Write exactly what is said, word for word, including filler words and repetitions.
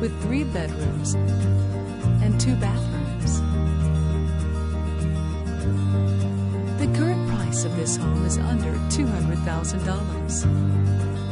with three bedrooms and two bathrooms. The current price of this home is under two hundred thousand dollars.